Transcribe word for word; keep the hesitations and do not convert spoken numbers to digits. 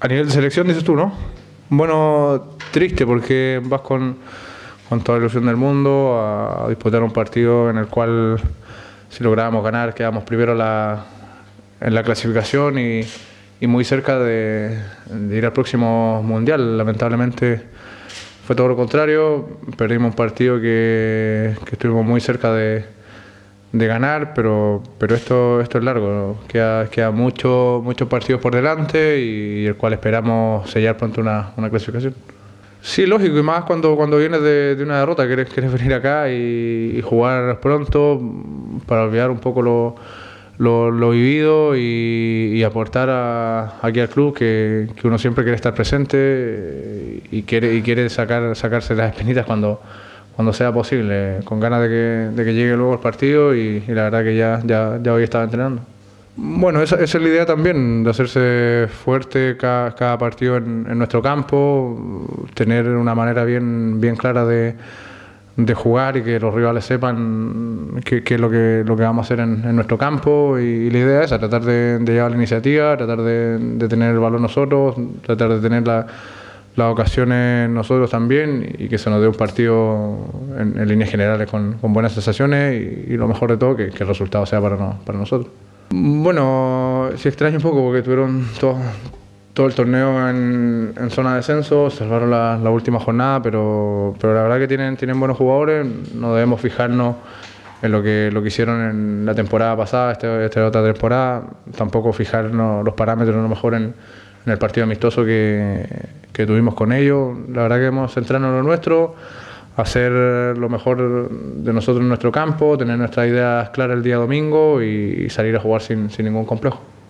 A nivel de selección, dices tú, ¿no? Bueno, triste porque vas con, con toda la ilusión del mundo a disputar un partido en el cual, si lográbamos ganar, quedamos primero la, en la clasificación y, y muy cerca de, de ir al próximo Mundial. Lamentablemente fue todo lo contrario, perdimos un partido que, que estuvimos muy cerca de, de ganar, pero, pero esto, esto es largo, ¿no? Queda, queda mucho, muchos partidos por delante y, y el cual esperamos sellar pronto una, una clasificación. Sí, lógico, y más cuando, cuando vienes de, de una derrota, quieres, quieres venir acá y, y jugar pronto para olvidar un poco lo, lo, lo vivido y, y aportar a, aquí al club que, que uno siempre quiere estar presente y quiere, y quiere sacar, sacarse las espinitas cuando, cuando sea posible, con ganas de que, de que llegue luego el partido y, y la verdad que ya, ya, ya hoy estaba entrenando. Bueno, esa, esa es la idea también, de hacerse fuerte cada, cada partido en, en nuestro campo, tener una manera bien, bien clara de, de jugar y que los rivales sepan qué, qué es lo que, lo que vamos a hacer en, en nuestro campo y, y la idea es esa, tratar de, de llevar la iniciativa, tratar de, de tener el balón nosotros, tratar de tener la, las ocasiones nosotros también y que se nos dé un partido en, en líneas generales con, con buenas sensaciones y, y lo mejor de todo, que, que el resultado sea para, no, para nosotros. Bueno, sí extraño un poco porque tuvieron todo, todo el torneo en, en zona de descenso, salvaron la, la última jornada, pero, pero la verdad que tienen, tienen buenos jugadores, no debemos fijarnos en lo que, lo que hicieron en la temporada pasada, esta, esta otra temporada, tampoco fijarnos los parámetros a lo mejor en, en el partido amistoso que, que tuvimos con ellos. La verdad que hemos centrado en lo nuestro, hacer lo mejor de nosotros en nuestro campo, tener nuestras ideas claras el día domingo y salir a jugar sin, sin ningún complejo.